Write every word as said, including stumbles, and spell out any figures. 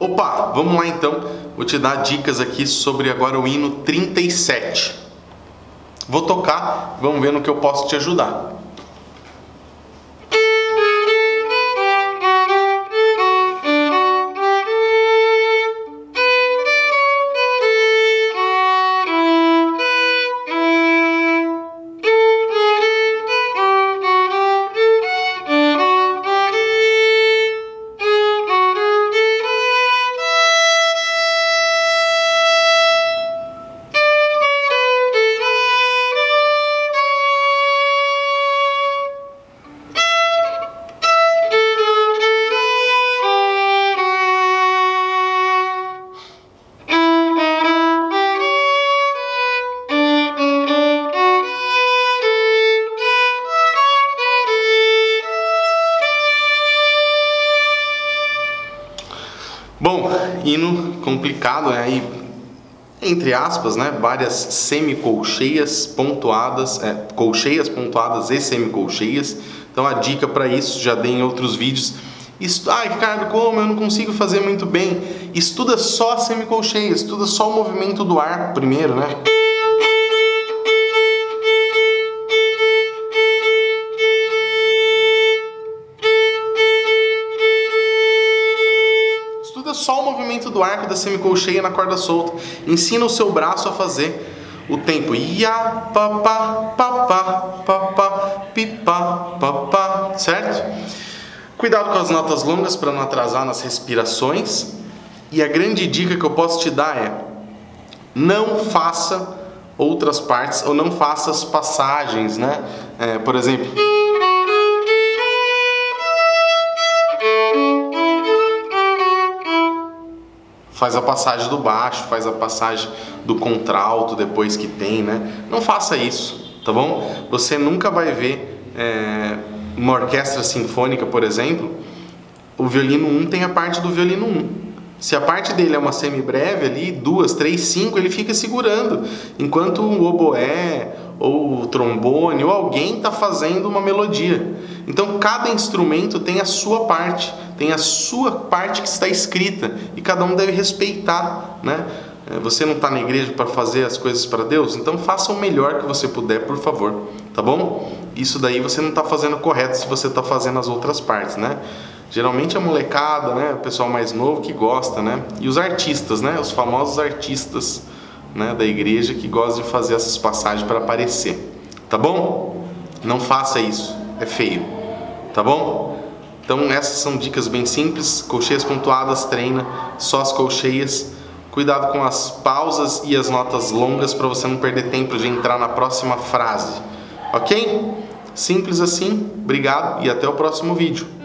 Opa, vamos lá então. Vou te dar dicas aqui sobre agora o hino trinta e sete. Vou tocar, vamos ver no que eu posso te ajudar. Bom, hino complicado, né? Aí, entre aspas, né? Várias semicolcheias pontuadas, é, colcheias pontuadas e semicolcheias. Então a dica para isso já dei em outros vídeos. Estu... Ah, Ricardo, como eu não consigo fazer muito bem? Estuda só a semicolcheia, estuda só o movimento do arco primeiro, né? Só o movimento do arco da semicolcheia na corda solta. Ensina o seu braço a fazer o tempo. Ia, pa, pa, pa, pa, pa, pa, pi, pa, pa, pa, certo? Cuidado com as notas longas para não atrasar nas respirações. E a grande dica que eu posso te dar é: não faça outras partes ou não faça as passagens, né? É, por exemplo, faz a passagem do baixo, faz a passagem do contralto depois que tem, né? Não faça isso, tá bom? Você nunca vai ver é, uma orquestra sinfônica, por exemplo, o violino um tem a parte do violino um. Se a parte dele é uma semibreve ali, duas, três, cinco, ele fica segurando, enquanto o oboé ou o trombone ou alguém está fazendo uma melodia. Então cada instrumento tem a sua parte, tem a sua parte que está escrita e cada um deve respeitar, né? Você não está na igreja para fazer as coisas para Deus? Então faça o melhor que você puder, por favor, tá bom? Isso daí você não está fazendo correto se você está fazendo as outras partes, né? Geralmente a molecada, né, o pessoal mais novo que gosta, né? E os artistas, né? Os famosos artistas, né, da igreja que gostam de fazer essas passagens para aparecer, tá bom? Não faça isso, é feio, tá bom? Então essas são dicas bem simples. Colcheias pontuadas, treina só as colcheias. Cuidado com as pausas e as notas longas para você não perder tempo de entrar na próxima frase, ok? Simples assim. Obrigado e até o próximo vídeo.